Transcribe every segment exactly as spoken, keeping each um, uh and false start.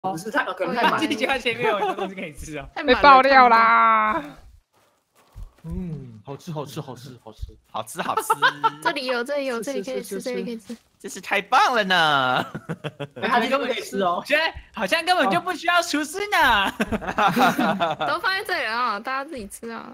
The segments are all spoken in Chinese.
不是太可能太满。 这家前面有很多东西可以吃啊。 被爆料啦！ 嗯，好吃，好吃，好吃，好吃， 好吃，好吃。 这里有，这里有，这里可以吃，这里可以吃。 真是太棒了呢！ 哎，他根本可以吃哦。 我觉得好像根本就不需要厨师呢。 都放在这里啊，大家自己吃啊。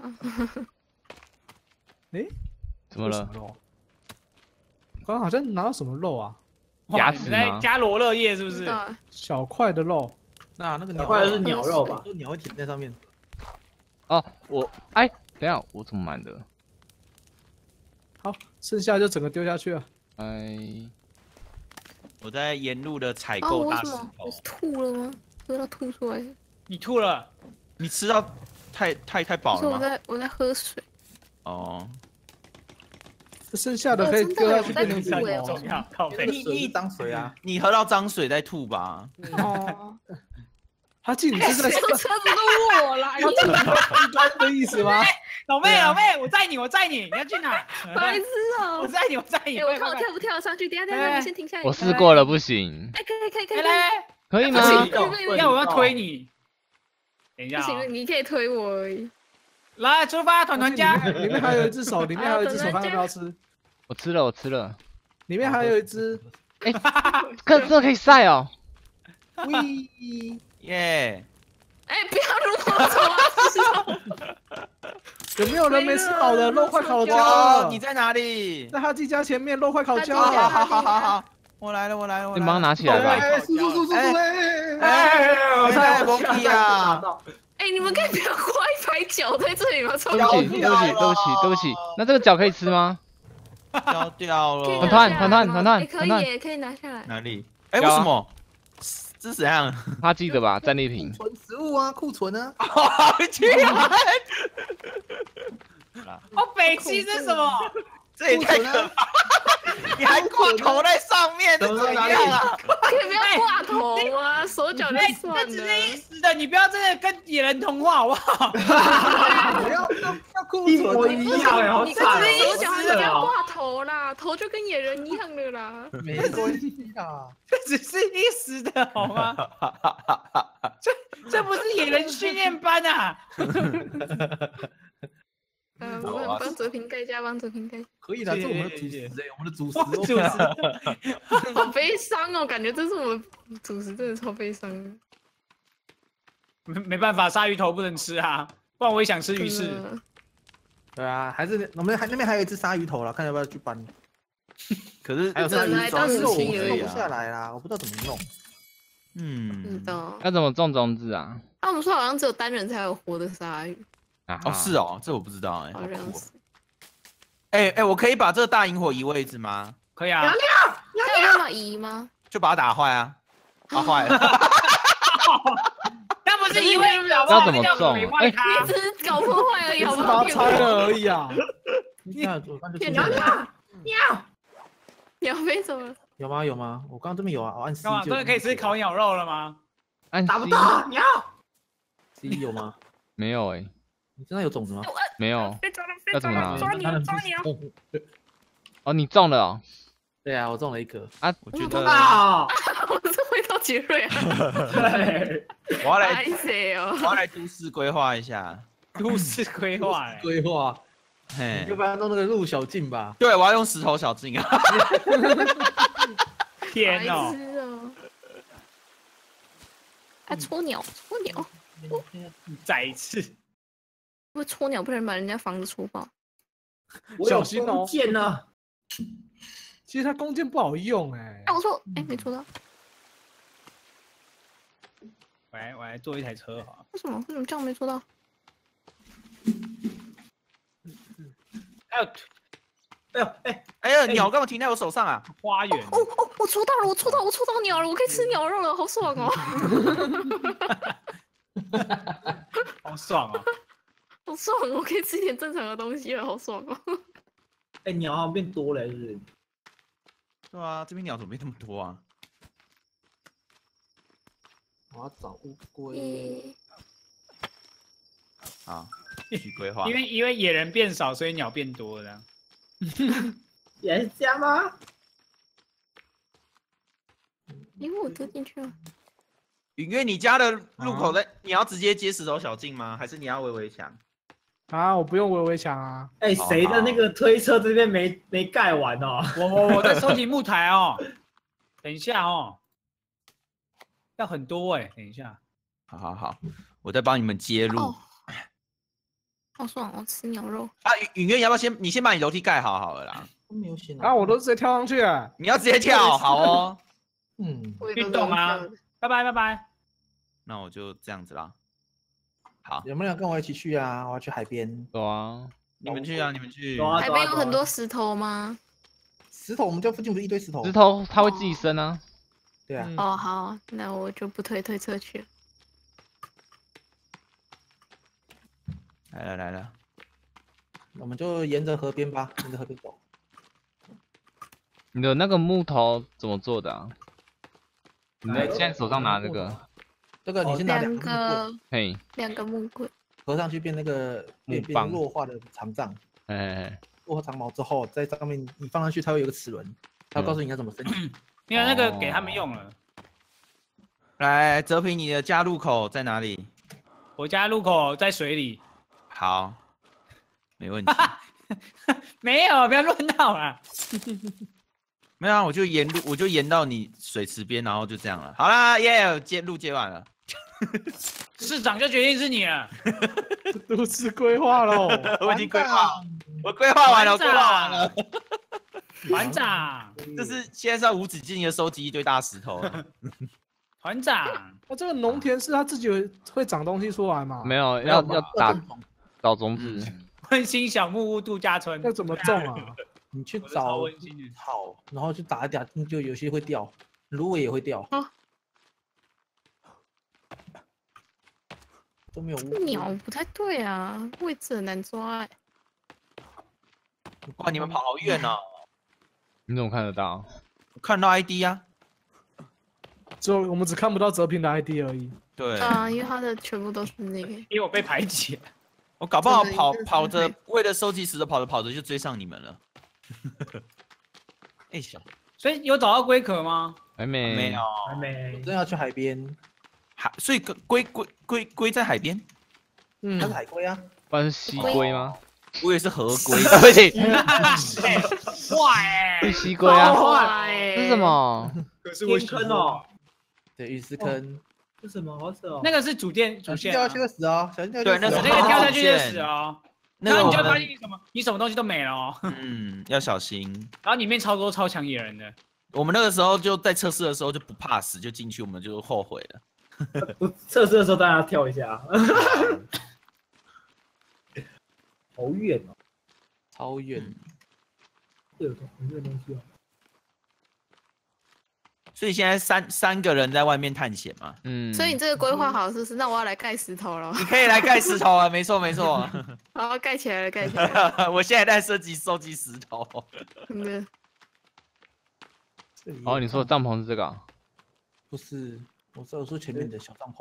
哎， 怎么了？ 刚刚好像拿到什么肉啊？ 牙齿吗？ 在加罗勒叶是不是？ 小块的肉。 那那个小块的是鸟肉吧？ 都鸟会停在上面。 哦，我哎，等下我怎么满的？ 好，剩下就整个丢下去了。 哎。 我在沿路的采哦， 购我什大石头。 么？我是吐了吗？喝到吐出来。 你吐了？ 你吃到太太太饱了吗？ 我在我在喝水。 哦。 剩下的可以丢下去变成水很重要。靠背。 你你脏水啊！ 你喝到脏水再吐吧。 哦。 他进你是在车子都我来， 要进一般的意思吗？ 老妹，老妹，我载你，我载你，你要去哪？ 白痴哦！ 我载你，我载你。 我看我跳不跳得上去？等下等下，我先停下来。 我试过了，不行。 哎，可以可以可以。 来， 可以吗？ 要我要推你。等一下。 不行，你可以推我而已。 来，出发，团团家。 里面还有一只手，里面还有一只手，看要不要吃？ 我吃了，我吃了。 里面还有一只。 哎，这这可以晒哦。 喂。 耶！ 哎，不要如果走啊！ 有没有人没吃好的肉快烤焦了？ 你在哪里？ 在哈基家前面，肉快烤焦了。 了。 好好好好，我来了，我来了，我来了。 你帮他拿起来吧。 哎，速速速速速！哎哎，我在蒙皮啊！ 哎，你们可以不要挂一排脚在这里吗？ 对不起，对不起，对不起，对不起。那这个脚可以吃吗？ 掉掉了。 团团团团团团可以，可以拿下来。 哪里？哎，为什么？这是怎样？ 他记得吧？战利品。 存食物啊，库存啊。 好气啊！ 哦，北七是什么？ 这也太可怕！你还挂头在上面，这怎样啊？ 可以不要挂头啊，手脚就算了。 这只是一时的，你不要真的跟野人通话好不好？ 不要要库存，一模一样哎，好惨！ 手脚还是不要挂头啦，头就跟野人一样的啦。 没关系啊， 这只是一时的好吗？这这不是野人训练班啊！ 嗯，我们帮哲平盖加，帮哲平盖。 可以的，这是我们的主食哎，我们的主食， 主食， 好悲伤哦，感觉这是我们主食，真的超悲伤的。 没没办法，鲨鱼头不能吃啊，不然我也想吃鱼翅。 对啊，还是我们还那边还有一只鲨鱼头了，看要不要去搬。 可是还有鲨鱼头， 是我弄不下来啦，我不知道怎么弄。 嗯， 要怎么种种子啊？ 他们说好像只有单人才有活的鲨鱼。 哦，是哦，这我不知道哎。 好像是。 哎哎，我可以把这个大萤火移位置吗？ 可以啊。 娘娘，那有办法移吗？ 就把它打坏啊，打坏了。 那不是移位， 要怎么种？ 哎， 你只是搞破坏而已，好不好？把它拆了而已啊。 娘娘，鸟，鸟飞走了。 有吗？有吗？我刚刚这边有啊，我按 C 干嘛？这个可以吃烤鸟肉了吗？ 按 C 打不到鸟。C 有吗？ 没有哎。 你身上有种子吗？ 没有。要怎么拿？ 抓鸟，抓鸟。 哦，你中了哦。 对啊，我中了一颗。 啊， 我觉得。 我是回到杰瑞啊。 对。 我要来。 我要来都市规划一下。 都市规划。 规划。 嘿， 要不然弄那个路小径吧。 对，我要用石头小径啊。 天哦！ 哎，戳鸟，戳鸟。 再一次。 不戳鸟，不能把人家房子戳爆。 小心哦！ 箭呢？ 其实它弓箭不好用哎。 哎，我说，哎，没戳到。 我来，我来做一台车哈。 为什么？为什么这样没戳到？ 还有， 哎呦，哎，哎呀，鸟干嘛停在我手上啊？ 花园。 哦哦，我戳到了，我戳到，我戳到鸟了，我可以吃鸟肉了，好爽哦！ 好爽哦！ 好爽，我可以吃一点正常的东西了，好爽哦！ 哎，鸟好像变多了，是不是？ 对啊，这边鸟怎么变那么多啊？ 我要找乌龟。 好，继续规划。 因为因为野人变少，所以鸟变多了。 也是这样吗？ 因为我丢进去了。 允月，你家的入口在，你要直接接石头小径吗？还是你要围围墙？ 啊，我不用围围墙啊。 哎，谁的那个推车这边没没盖完哦？ 我我我在收集木材哦，等一下哦，要很多哎，等一下。 好好好，我再帮你们接入。 哦，好爽哦，吃牛肉。 啊，允允月，你要不要先？你先把你楼梯盖好好了啦。 没有写啊，我都直接跳上去了。 你要直接跳，好哦。 嗯， 运动啊！拜拜拜拜。 那我就这样子啦。好， 有没有人跟我一起去啊？我要去海边。 走啊！ 你们去啊，你们去。 走啊海边有很多石头吗？ 石头，我们家附近不是一堆石头？ 石头它会自己生啊。 对啊。 哦，好，那我就不推推车去了。 来了来了， 我们就沿着河边吧，沿着河边走。 你的那个木头怎么做的啊？你在现在手上拿这个？ 这个你先拿两两个个嘿， 两个木棍， 合上去变那个变木棒变弱化的长杖， 哎哎哎， 弱化长矛之后，在上面你放上去，它会有个齿轮，它会告诉你应该怎么升级。 因为那个给他们用了。 来，泽平，你的家入口在哪里？ 我家入口在水里。 好，没问题。 没有，不要乱闹啦。 没有啊，我就沿路，我就沿到你水池边，然后就这样了。好啦，耶，接路接完了。 市长就决定是你了。 都市规划喽。 我已经规划，我规划完了，我规划完了。 团长， 这是现在是要无止境的收集一堆大石头。 团长， 那这个农田是它自己会长东西出来吗？ 没有，要要打找种子。 温馨小木屋度假村要怎么种啊？ 你去我是超找温馨的。 草，然后去打一打，就有些会掉，芦苇也会掉。 哦都没有这鸟不太对啊，位置很难抓哎。 哇，你们跑好远哦！ 你怎么看得到？ 我看到 I D 啊。 只有我们只看不到泽平的 I D 而已。 对。 啊，因为它的全部都是那个。 因为我被排挤了。 我搞不好真的跑真的是跑着会， 为了收集石头，跑着跑着就追上你们了。哎小， 所以有找到龟壳吗？ 还没没有， 还没真的要去海边， 海，所以龟龟龟龟在海边， 嗯它是海龟啊。 不然是西龟吗？ 我也是河龟。 对不起， 哇哎！ 是西龟啊。 坏这是什？么？ 可是天坑哦， 对，陨石坑。 这什么好扯哦？ 那个是主电主线啊。 小心掉下去会死哦，小心掉下去会死哦。 对那是那个跳下去就死哦。 那个我然后你就会发们现你什么，你什么东西都没了哦。 嗯要小心。 然后里面超多超强野人的。 我们那个时候就在测试的时候就不怕死，就进去，我们就后悔了。 不测试的时候大家跳一下，好远哦， 超远。 这有东有东西哦。 所以现在三三个人在外面探险嘛， 嗯， 所以你这个规划好是不是？那我要来盖石头了。 你可以来盖石头啊，没错没错。 好，盖起来了，盖起来了。 我现在在设计收集石头。 真的。 这里哦，你说的帐篷是这个啊？ 不是？我说我说前面的小帐篷。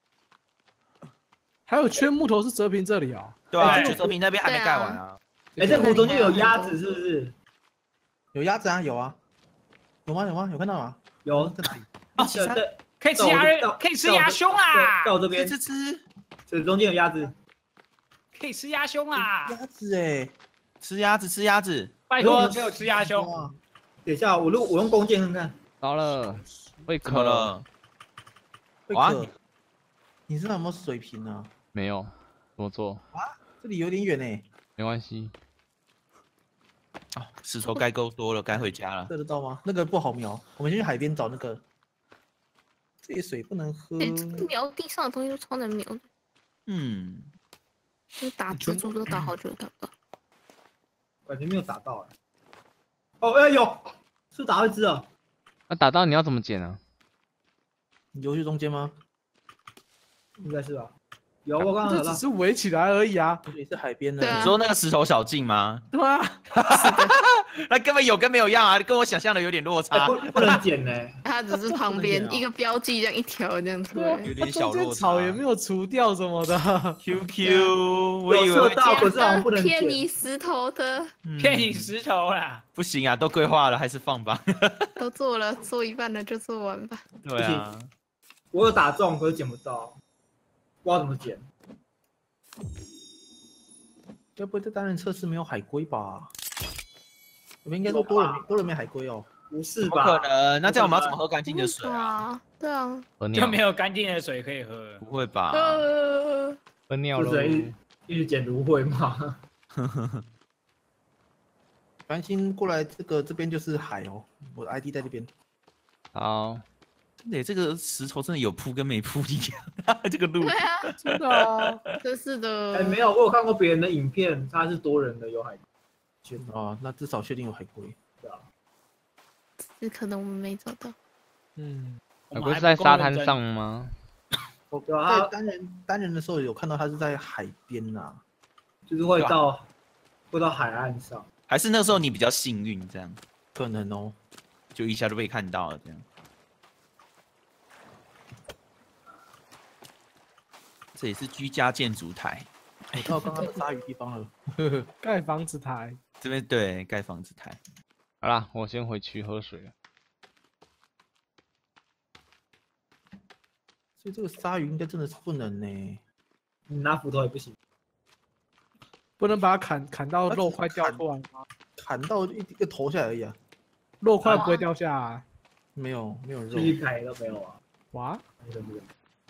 还有缺木头是泽平这里啊。 对啊， 对就泽平那边还没盖完啊。 哎，这湖中间有鸭子是不是？ 有鸭子啊，有啊。有吗？有吗？有看到吗？ 有， 在哪里？ 对对， 可以吃鸭到， 可以吃鸭胸啦！ 到这边吃，吃吃这中间有鸭子， 可以吃鸭胸啦！ 鸭子哎。 吃鸭子吃鸭子。 拜托，给我吃鸭胸。 哇， 等一下我用我用弓箭看看。 到了，会怎么渴了？哇会渴。你身上有没有水瓶啊？ 没有？怎么做？ 这里有点远哎， 没关系。 哦，石头盖够多了，该回家了。 射得到吗？那个不好瞄，我们先去海边找那个。这些水不能喝。 哎，这个瞄地上的东西都超难瞄的， 嗯， 就是打蜘蛛都打好久都打不到。 感觉没有打到哎。哦，哎有，是打到一只啊。 那打到你要怎么捡啊？ 你游去中间吗？ 应该是吧？有，我刚刚这打到。 只是围起来而已啊。 这里是海边的。 对啊你说那个石头小径吗？ 对啊。 那根本有跟没有一样啊，跟我想象的有点落哎差， 不不能捡呢。 它只是旁边一个标记，这样一条这样出来。 有点小中间落差。 草也没有除掉什么的。 Q Q，我以为会有射到，可是好像不能骗捡。 你石头的， 嗯骗你石头啦！ 不行啊，都规划了，还是放吧。 都做了，做一半了就做完吧。 对啊， 我有打中，可是捡不到，不知道怎么捡。 该不会在单人测试没有海龟吧？我们应该说多人多人没海龟哦。 不是不吧？ 可能，那这样我们要怎么喝干净的水啊？ 啊，对啊， 喝尿就没有干净的水可以喝。 不会吧？ 呃， 喝尿喽不！是一直捡芦荟吗？ 繁星过来，这个这边就是海哦，我的 I D 在这边。 好， 真的耶，这个石头真的有铺跟没铺一样，这个路对啊， 真的啊， 真是的。 哎，没有，我有看过别人的影片，他是多人的有海龟。 哦，那至少确定有海龟。 对啊， 只可能我们没找到。 嗯， 海龟我们还是在沙不够认真滩上吗？ 我对啊在单人单人的时候有看到他是在海边呐、 就是会到会到海岸上。 还是那时候你比较幸运，这样可能哦。 就一下就被看到了，这样。这也是居家建筑台， 我到刚刚的鲨鱼地方了。 盖房子台， 这边对盖房子台。 好啦，我先回去喝水了。 所以这个鲨鱼应该真的是不能呢、 你拿斧头也不行。 不能把它砍砍到肉块掉出来吗？ 砍到一一个头下来而已啊， 肉块不会掉下来。 没有没有肉。 一排都没有啊。 哇， 没有没有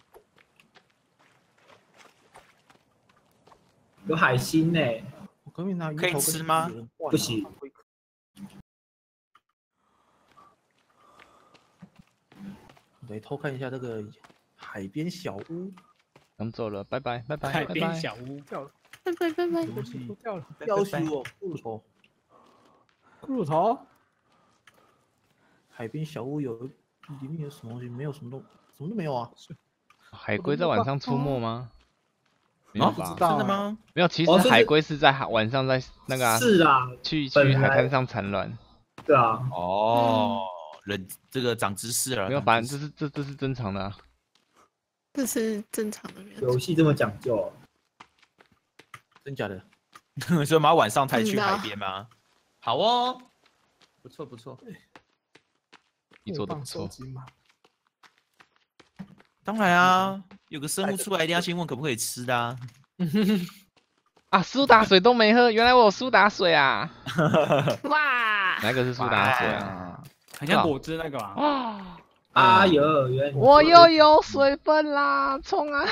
有海星呢、 我可以拿鱼可以头跟吃吗人换啊不行。来偷看一下这个海边小屋， 能走了，拜拜拜拜海边拜拜。 小屋， 掉了， 拜拜拜拜。 东西都掉了。 要求哦，骷髅头。 骷髅头， 海边小屋有里面有什么东西？没有什么东，什么都没有啊。 海龟在晚上出没吗？没有啊， 吧？ 真的吗？ 没有，其实哦是海龟是在海晚上在那个啊是啊， 去本来去海滩上产卵， 对啊， 哦，人这个长知识了。 没有， 长反正知识这是这这是正常的啊。 这是正常的，没有错。 游戏这么讲究、哦， 真假的？ 所以我们要晚上才去真的啊海边吗？好哦，不错不错。 你做的不棒收错。 集嘛。 当然啊，有个生物出来一定要先问可不可以吃的啊。 啊，苏打水都没喝，原来我有苏打水啊！ 哇， 哪个是苏打水啊？ 啊， 很像果汁那个吧？ 啊， 啊有原来你我又有水分啦，冲啊！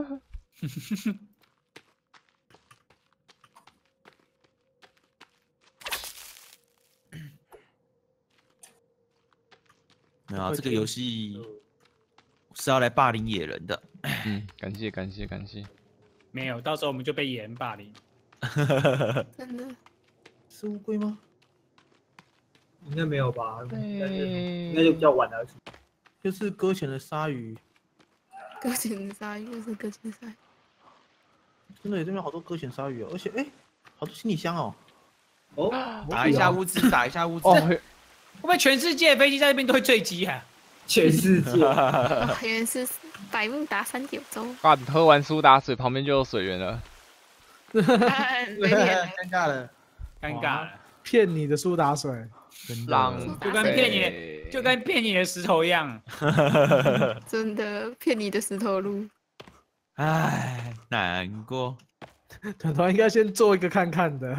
没有啊，这个游戏是要来霸凌野人的。 嗯，感谢感谢感谢。 没有，到时候我们就被野人霸凌。 真的。 是乌龟吗？ 应该没有吧？应该是应该对就比较晚了。 就是搁浅的鲨鱼， 搁浅鲨鱼，又是搁浅鲨鱼。 真的有这边好多搁浅鲨鱼哦，而且哎、好多行李箱哦。 哦， 打一下物资，打一下物资。 哦， 会不会全世界的飞机在那边都会坠机啊？ 全世界哇，原来是百慕达三角洲。 哇，喝完苏打水旁边就有水源了。 哎没脸尴尬了。 尴尬了， 骗你的苏打水， 浪就跟骗你的，就跟骗你的石头一样。 真的骗你的石头路。 唉，难过。 团团应该先做一个看看的。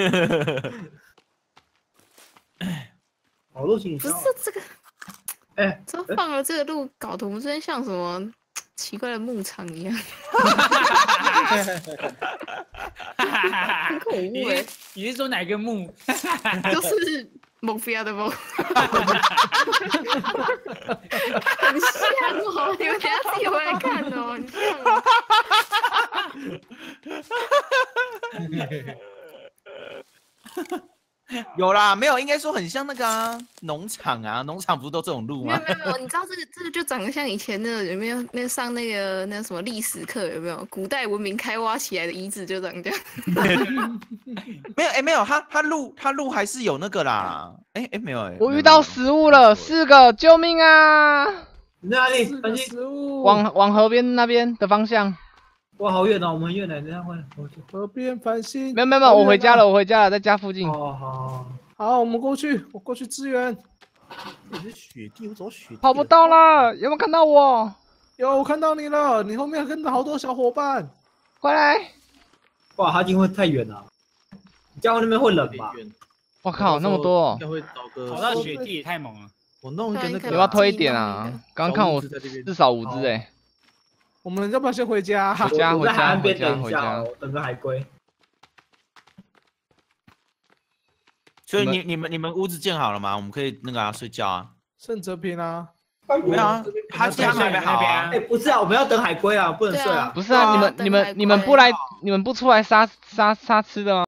好多行李不是箱哦。 这个， 哎， 这放了这个路，搞得我们这边像什么奇怪的牧场一样，很恐怖哎、 你是你是说哪个木？ 就是蒙菲亚的蒙，很像哦，你们等一下自己回来看哦，很像哦。 有啦，没有，应该说很像那个啊，农场啊，农场不是都这种路吗没有？没有没有，你知道这个这个就长得像以前那个有没有那个上那个那个什么历史课有没有？古代文明开挖起来的遗址就长这样。 没有，哎、没有，它它路它路还是有那个啦。哎、哎、没有哎、 我遇到食物了，四个，救命啊！ 你在哪里？ 四个反正食物， 往往河边那边的方向。 哇，好远哦，我们很远呢，等一下回来。我去河边繁星。 没有没有没有，我回家了，我回家了，在家附近。 哦，好， 好，我们过去，我过去支援。 这里是雪地，我找雪地。 跑不到。了，有没有看到我？ 有，我看到你了，你后面跟着好多小伙伴。 快来！ 哇，他已经会太远了，你这样那边会冷吧？ 我靠，那么多哦应该！会找个。 跑到雪地也太猛了。 我弄一个那要个。 不要推一点啊？刚看我小屋子在这边至少五只哎。 我们要不要先回家？ 回家回我在海家回家岸边等一回家。 下哦，等个海龟。 所以你你们你们屋子建好了吗？我们可以那个啊睡觉啊。 盛泽平啊， 没有啊，他家还没好啊。 哎，不是啊，我们要等海龟啊，不能睡啊。 不是啊，你们你们你们不来，你们不出来杀杀杀吃的吗？